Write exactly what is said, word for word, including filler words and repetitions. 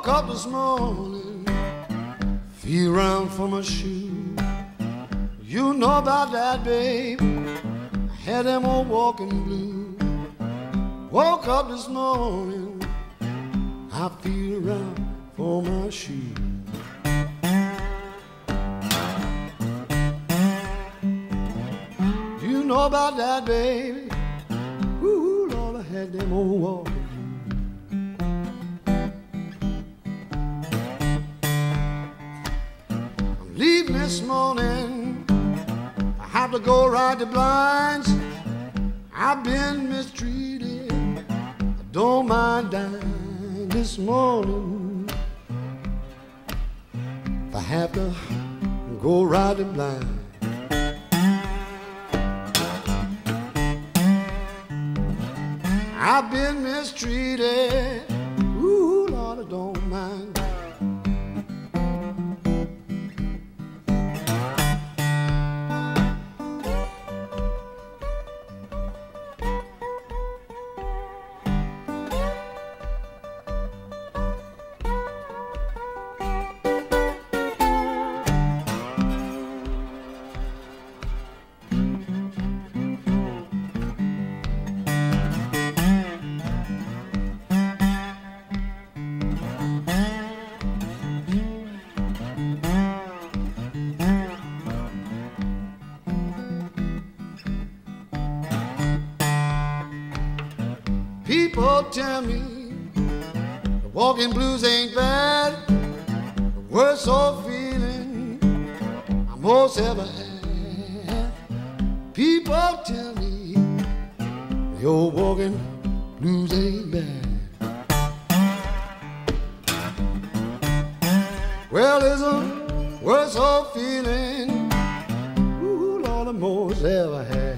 Woke up this morning, feel around for my shoe. You know about that, babe. I had them old walking blues. Woke up this morning, I feel around for my shoe. You know about that, baby. Ooh, Lord, I had them old walking. Leaving this morning, I have to go ride the blinds. I've been mistreated, I don't mind dying this morning. If I have to go ride the blinds, I've been mistreated, ooh, Lord, I don't mind. People tell me the walking blues ain't bad, the worst old feeling I most ever had. People tell me the old walking blues ain't bad. Well, there's a worse old feeling, ooh, Lord, I most ever had.